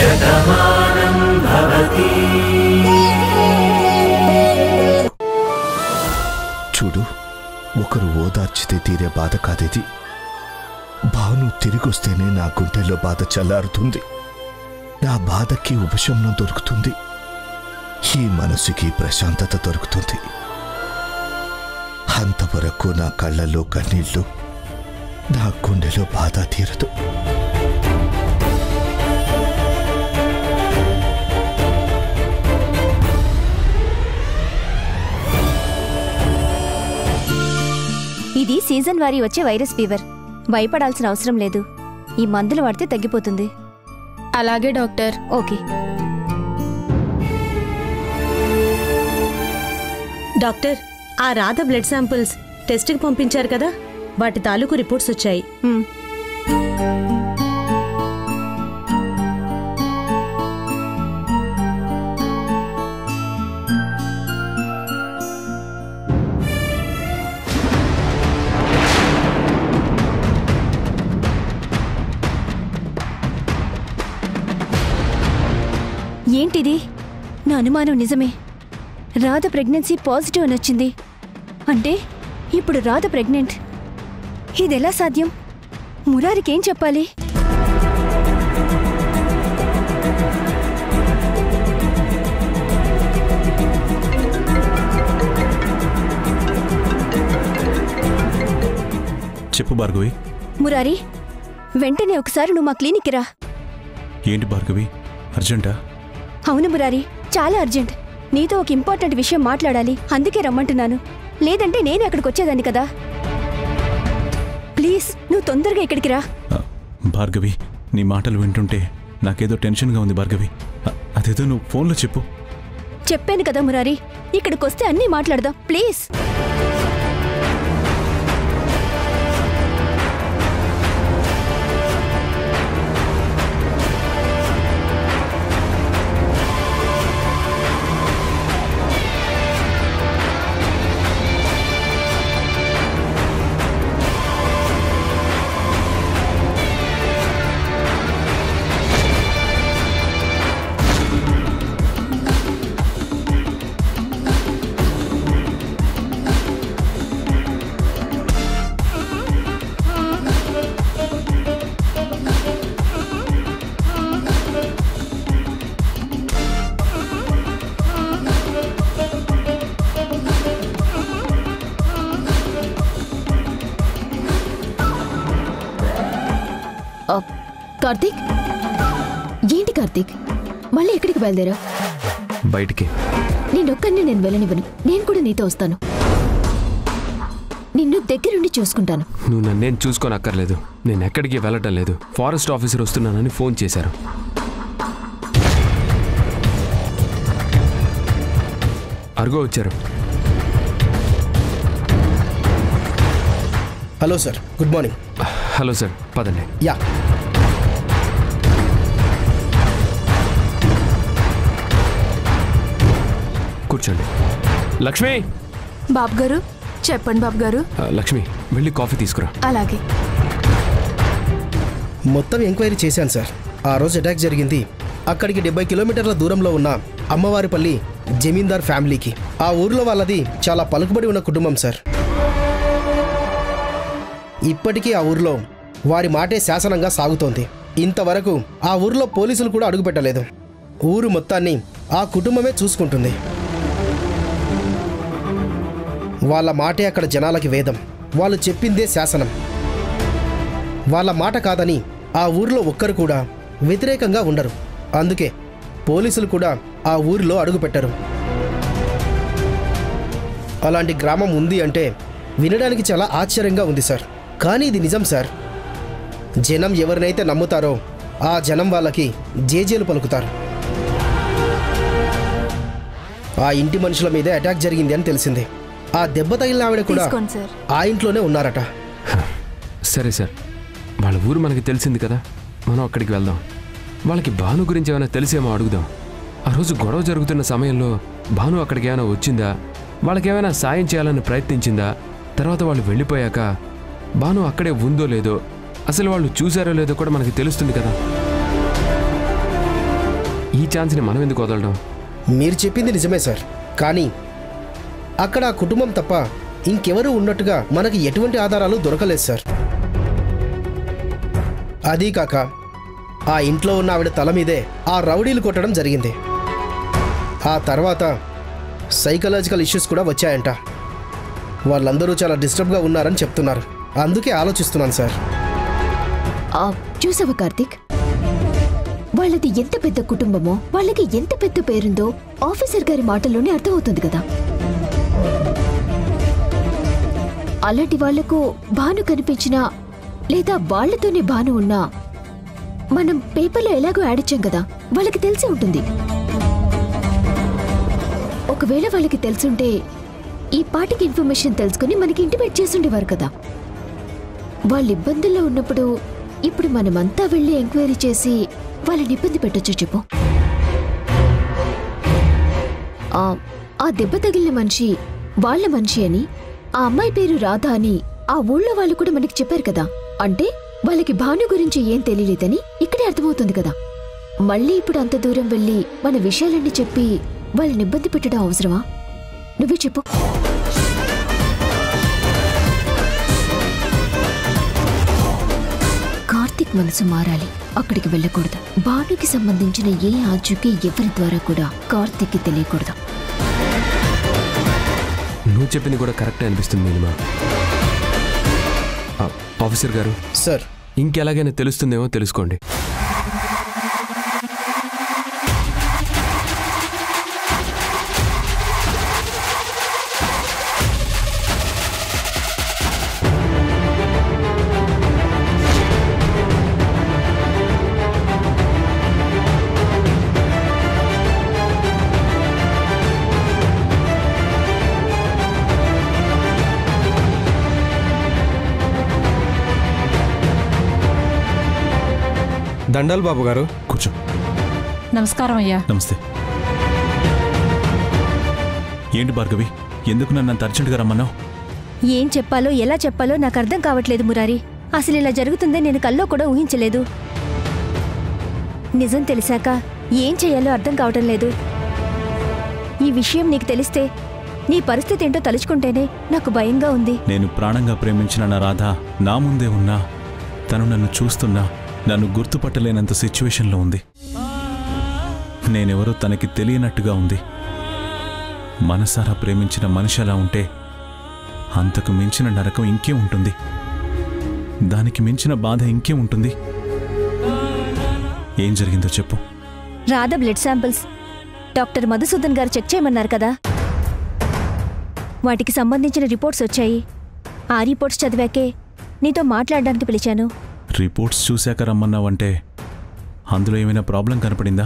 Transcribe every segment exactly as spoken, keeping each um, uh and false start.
శతమానం భవతి. చూడు, ఒకరు ఓదార్చితే తీరే బాధ కాదేది. భాను తిరిగొస్తేనే నా గుండెల్లో బాధ చల్లారుతుంది, నా బాధకి ఉపశమనం దొరుకుతుంది, ఈ మనసుకి ప్రశాంతత దొరుకుతుంది. అంతవరకు నా కళ్ళల్లో కన్నీళ్లు, నా గుండెలో బాధ తీరదు. ఇది సీజన్ వారీ వచ్చే వైరస్ ఫీవర్. భయపడాల్సిన అవసరం లేదు. ఈ మందులు వాడితే తగ్గిపోతుంది. అలాగే డాక్టర్. ఓకే డాక్టర్, ఆ రాధ బ్లడ్ శాంపిల్స్ టెస్ట్కి పంపించారు కదా, వాటి తాలూకు రిపోర్ట్స్ వచ్చాయి. ఏంటిది? నా అనుమానం నిజమే. రాధ ప్రెగ్నెన్సీ పాజిటివ్ అని వచ్చింది అంటే ఇప్పుడు రాధ ప్రెగ్నెంట్. ఇదెలా సాధ్యం? మురారికేం చెప్పాలి? చెప్పు భార్గవి. మురారి, వెంటనే ఒకసారి నువ్వు మా క్లినిక్కి రా. ఏంటి భార్గవి, అర్జెంటా? అవును మురారి, చాలా అర్జెంట్. నీతో ఒక ఇంపార్టెంట్ విషయం మాట్లాడాలి, అందుకే రమ్మంటున్నాను. లేదంటే నేను అక్కడికి వచ్చేదాన్ని కదా. ప్లీజ్ నువ్వు తొందరగా ఇక్కడికి రా. భార్గవి, నీ మాటలు వింటుంటే నాకేదో టెన్షన్గా ఉంది భార్గవి. అదేదో నువ్వు ఫోన్లో చెప్పు. చెప్పాను కదా మురారి, ఇక్కడికి వస్తే అన్నీ మాట్లాడదాం ప్లీజ్. కార్తీక్, ఏంటి కార్తీక్, మళ్ళీ ఎక్కడికి బయలుదేరా? బయటికి. నేనొక్కడిని నేను వెళ్ళనివ్వను. నేను కూడా నీతో వస్తాను. నిన్ను దగ్గరుండి చూసుకుంటాను. నువ్వు నన్నేం చూసుకోనక్కర్లేదు. నేను ఎక్కడికి వెళ్ళటం లేదు. ఫారెస్ట్ ఆఫీసర్ వస్తున్నానని ఫోన్ చేశారు. అరుగో వచ్చారు. Hello sir, good morning. Hello sir, పదండి. యా. కూర్చోండి. లక్ష్మి. బాబు గారు చెప్పండి. బాబు గారు. లక్ష్మి, వెళ్ళి కాఫీ తీసుకురా. అలాగే. మొత్తం ఎంక్వైరీ చేశాను సార్. ఆ రోజు అటాక్ జరిగింది అక్కడికి డెబ్బై కిలోమీటర్ల దూరంలో ఉన్న అమ్మవారిపల్లి జమీందార్ ఫ్యామిలీకి. ఆ ఊర్లో వాళ్ళది చాలా పలుకుబడి ఉన్న కుటుంబం సార్. ఇప్పటికీ ఆ ఊర్లో వారి మాటే శాసనంగా సాగుతోంది. ఇంతవరకు ఆ ఊర్లో పోలీసులు కూడా అడుగుపెట్టలేదు. ఊరు మొత్తాన్ని ఆ కుటుంబమే చూసుకుంటుంది. వాళ్ళ మాటే అక్కడ జనాలకి వేదం. వాళ్ళు చెప్పిందే శాసనం. వాళ్ళ మాట కాదని ఆ ఊరిలో ఒక్కరు కూడా వ్యతిరేకంగా ఉండరు. అందుకే పోలీసులు కూడా ఆ ఊరిలో అడుగుపెట్టరు. అలాంటి గ్రామం ఉంది అంటే వినడానికి చాలా ఆశ్చర్యంగా ఉంది సార్. కానీ ఇది నిజం సార్. జనం ఎవరినైతే నమ్ముతారో ఆ జనం వాళ్ళకి జేజేలు పలుకుతారు. ఆ ఇంటి మనుషుల మీదే అటాక్ జరిగింది అని తెలిసింది. ఆ దెబ్బ తగిలిన ఆవిడ కూడా ఆ ఇంట్లోనే ఉన్నారట. సరే సార్, వాళ్ళ ఊరు మనకి తెలిసింది కదా, మనం అక్కడికి వెళ్దాం. వాళ్ళకి భాను గురించి ఏమైనా తెలిసేమో అడుగుదాం. ఆ రోజు గొడవ జరుగుతున్న సమయంలో భాను అక్కడికి ఏమైనా వచ్చిందా, వాళ్ళకేమైనా సాయం చేయాలని ప్రయత్నించిందా, తర్వాత వాళ్ళు వెళ్ళిపోయాక భాను అక్కడే ఉందో లేదో, అసలు వాళ్ళు చూసారో లేదో కూడా మనకి తెలుస్తుంది కదా. ఛాన్స్ని మనం ఎందుకు వదలడం? మీరు చెప్పింది నిజమే సార్, కానీ అక్కడ ఆ కుటుంబం తప్ప ఇంకెవరూ ఉన్నట్టుగా మనకి ఎటువంటి ఆధారాలు దొరకలేదు సార్. అదీ కాక ఆ ఇంట్లో ఉన్న ఆవిడ తల మీదే ఆ రౌడీలు కొట్టడం జరిగింది. ఆ తర్వాత సైకలాజికల్ ఇష్యూస్ కూడా వచ్చాయంట. వాళ్ళందరూ చాలా డిస్టర్బ్గా ఉన్నారని చెప్తున్నారు. అందుకే ఆలోచిస్తున్నాను సార్. ఆ, చూసావా కార్తీక్, వాళ్ళది ఎంత పెద్ద కుటుంబమో, వాళ్ళకి ఎంత పెద్ద పేరుందో ఆఫీసర్ గారి మాటల్లోనే అర్థమవుతుంది కదా. అలాంటి వాళ్లకు భాను కనిపించినా లేదా వాళ్లతోనే భాను ఉన్నా మనం పేపర్లో ఎలాగో యాడ్ ఇచ్చాం కదా, వాళ్ళకి తెలిసి ఉంటుంది. ఒకవేళ వాళ్ళకి తెలుసుంటే ఈ పాటికి ఇన్ఫర్మేషన్ తెలుసుకుని మనకి ఇంటిమేట్ చేసుండేవారు కదా. వాళ్ళు ఇబ్బందుల్లో ఉన్నప్పుడు ఇప్పుడు మనమంతా వెళ్ళి ఎంక్వైరీ చేసి వాళ్ళని ఇబ్బంది పెట్టొచ్చు చెప్పు. ఆ దెబ్బ తగిలిన మనిషి వాళ్ళ మనిషి అని, ఆ అమ్మాయి పేరు రాధ అని ఆ ఊళ్ళో వాళ్ళు కూడా మనకి చెప్పారు కదా. అంటే వాళ్ళకి భాను గురించి ఏం తెలియలేదని ఇక్కడే అర్థమవుతుంది కదా. మళ్ళీ ఇప్పుడు అంత దూరం వెళ్ళి మన విషయాలన్నీ చెప్పి వాళ్ళని ఇబ్బంది పెట్టడం అవసరమా? నువ్వే చెప్పు. కార్తీక్ మనసు మారాలి, అక్కడికి వెళ్ళకూడదు. భానుకి సంబంధించిన ఏ ఆచూకీ ఎవరి ద్వారా కూడా కార్తీక్కి తెలియకూడదు. నువ్వు చెప్పింది కూడా కరెక్టే అనిపిస్తుంది నీలిమా. ఆఫీసర్ గారు సార్, ఇంకెలాగైనా తెలుస్తుందేమో తెలుసుకోండి. దండాలు బాబు గారు. కూర్చో. నమస్కారం అయ్యా. నమస్తే. ఏంటి భార్గవి, ఎందుకు నన్ను అంత అర్జెంటుగా రమ్మన్నావు? ఏం చెప్పాలో ఎలా చెప్పాలో నాకు అర్థం కావట్లేదు మురారి. అసలు ఇలా జరుగుతుందే నేను కల్లో కూడా ఊహించలేదు. నిజం తెలిసాక ఏం చేయాలో అర్థం కావటం లేదు. ఈ విషయం నీకు తెలిస్తే నీ పరిస్థితి ఏంటో తలుచుకుంటేనే నాకు భయంగా ఉంది. నేను ప్రాణంగా ప్రేమించిన నా రాధ నా ముందే ఉన్నా, తను నన్ను చూస్తున్నా నన్ను గుర్తుపట్టలేనంత సిచ్యువేషన్లో ఉంది. నేనెవరో తనకి తెలియనట్టుగా ఉంది. మనసారా ప్రేమించిన మనిషి అలా ఉంటే అంతకు మించిన నరకం ఇంకే ఉంటుంది, దానికి మించిన బాధ ఇంకే ఉంటుంది. ఏం జరిగిందో చెప్పు. Radha blood samples doctor Madhusudan గారు చెక్ చేయమన్నారు కదా, వాటికి సంబంధించిన రిపోర్ట్స్ వచ్చాయి. ఆ రిపోర్ట్స్ చదివాకే నీతో మాట్లాడడానికి పిలిచాను. రిపోర్ట్స్ చూశాక రమ్మన్నావంటే అందులో ఏమైనా ప్రాబ్లం కనపడిందా?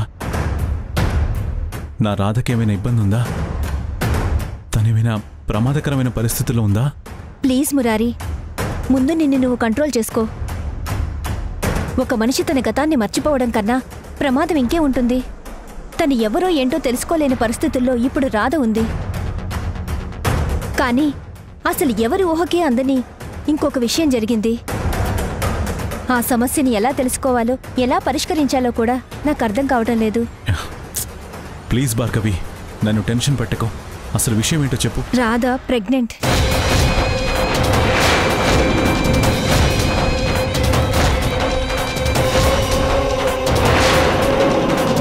నా రాధకేమైనా ఇబ్బంది ఉందా? తనేమైనా ప్రమాదకరమైన పరిస్థితుల్లో ఉందా? ప్లీజ్ మురారి, ముందు నిన్ను నువ్వు కంట్రోల్ చేసుకో. ఒక మనిషి తన గతాన్ని మర్చిపోవడం కన్నా ప్రమాదం ఇంకే ఉంటుంది. తను ఎవరో ఏంటో తెలుసుకోలేని పరిస్థితుల్లో ఇప్పుడు రాధ ఉంది. కానీ అసలు ఎవరి ఊహకే అందని ఇంకొక విషయం జరిగింది. ఆ సమస్యని ఎలా తెలుసుకోవాలో ఎలా పరిష్కరించాలో కూడా నాకు అర్థం కావడం లేదు. ప్లీజ్ భార్గవి, నన్ను టెన్షన్ పెట్టకు. అసలు విషయం ఏంటో చెప్పు. రాధ ప్రెగ్నెంట్.